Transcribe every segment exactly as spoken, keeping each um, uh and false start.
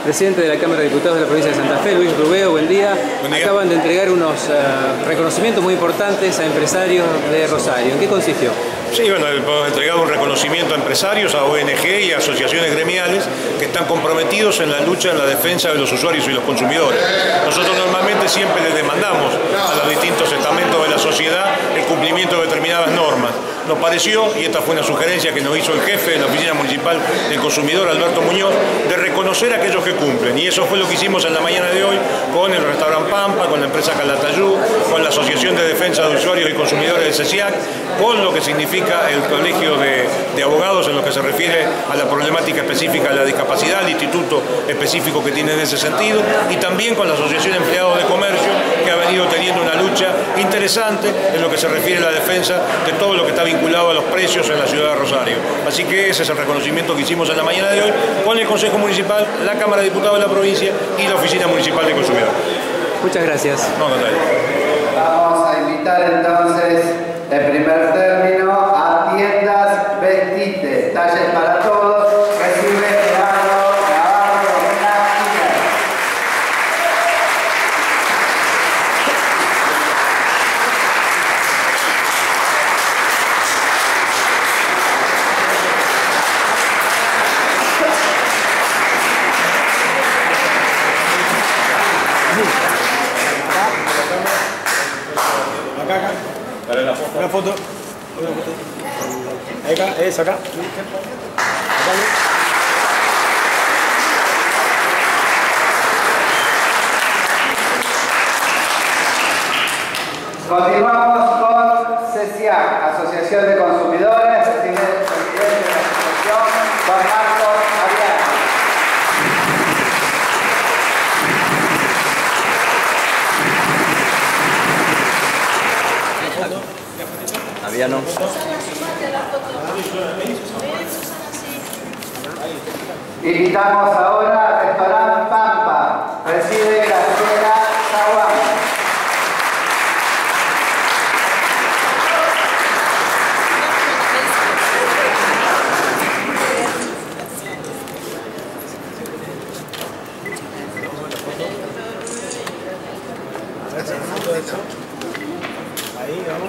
Presidente de la Cámara de Diputados de la provincia de Santa Fe, Luis Rubeo, buen día. Buen día. Acaban de entregar unos uh, reconocimientos muy importantes a empresarios de Rosario. ¿En qué consistió? Sí, bueno, hemos entregado un reconocimiento a empresarios, a O N G y a asociaciones gremiales que están comprometidos en la lucha en la defensa de los usuarios y los consumidores. Nosotros normalmente siempre les demandamos a los distintos estamentos de la sociedad el cumplimiento de determinadas normas. Nos pareció, y esta fue una sugerencia que nos hizo el jefe de la Oficina Municipal del Consumidor, Alberto Muñoz, de reconocer a aquellos que cumplen. Y eso fue lo que hicimos en la mañana de hoy con el restaurante Pampa, con la empresa Calatayud, con la Asociación de Defensa de Usuarios y Consumidores del C E C I A C, con lo que significa el Colegio de, de Abogados en lo que se refiere a la problemática específica de la discapacidad, el instituto específico que tiene en ese sentido, y también con la Asociación de Empleados de Comercio, que ha venido teniendo una lucha interesante en lo que se refiere a la defensa de todo lo que está vinculado a los precios en la ciudad de Rosario. Así que ese es el reconocimiento que hicimos en la mañana de hoy con el Consejo Municipal, la Cámara de Diputados de la provincia y la Oficina Municipal de Consumidor. Muchas gracias. No, no, Vamos a invitar entonces en primer término a Tiendas Vestite, talles para todos, recibe Gerardo Navarro Martínez. Acá, acá. Una foto. Una foto. Acá, es acá. Acá. Continuamos con C E C I A C, Asociación de Consumidores, presidente de la asociación, Juan Marcos Aviano. Aviano. Invitamos ahora al restaurante Pampa, recibe Graciela Zaguán. Ahí, vamos.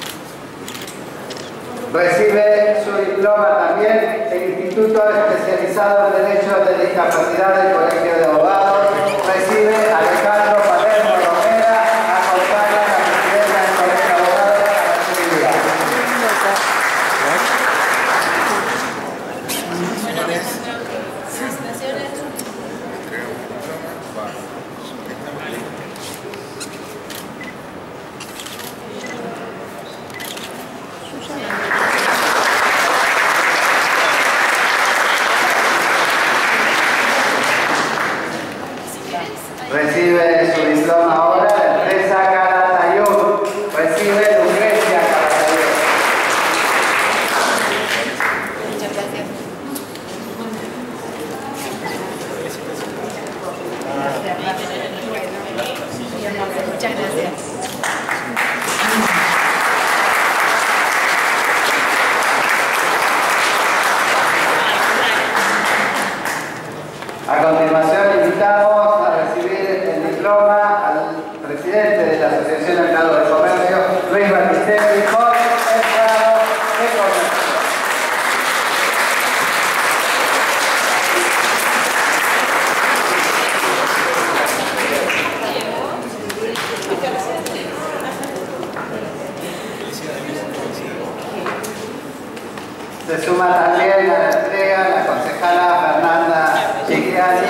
Recibe su diploma también el Instituto Especializado en Derechos de Discapacidad del Colegio de Abogados. Recibe Alejandro Palermo Romera, acompaña a la presidenta del Colegio de Abogados a la actividad. Recibe su diploma ahora la empresa Calatayud. Recibe Lucrecia Calatayud. Muchas gracias. Muchas gracias. A continuación invitamos a recibir el diploma al presidente de la Asociación de Empleados de Comercio, Luis Batistelli, por el grado de comercio. Se suma también a la entrega la concejala Fernanda Chigliani.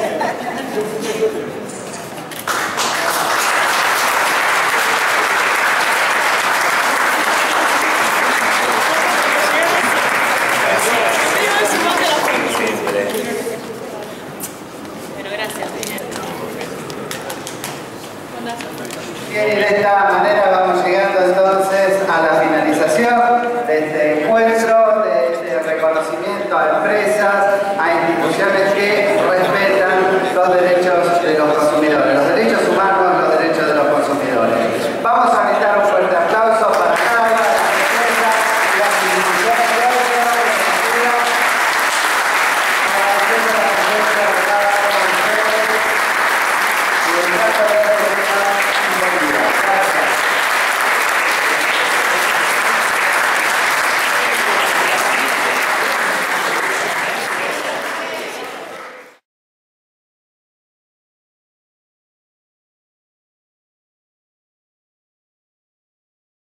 Pero gracias. Bien, y de esta manera vamos llegando entonces a la finalización de este encuentro, de este reconocimiento a empresas, a instituciones que respetan los derechos de los consumidores.